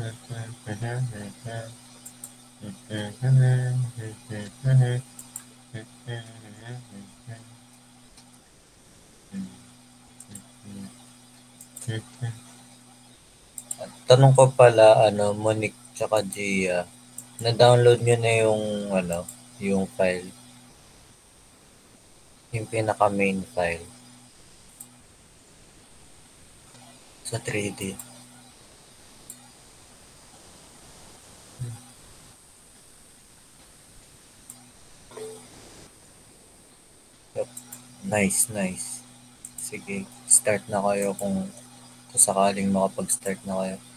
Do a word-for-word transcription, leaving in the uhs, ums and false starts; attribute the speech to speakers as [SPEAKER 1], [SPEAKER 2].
[SPEAKER 1] Tanong ko pala, ano, Monique tsaka Gia, na-download nyo na yung, ano, yung file, yung pinaka main file sa three D. Yep. Nice, nice. Sige, start na kayo kung, kung sakaling makapag-start na kayo.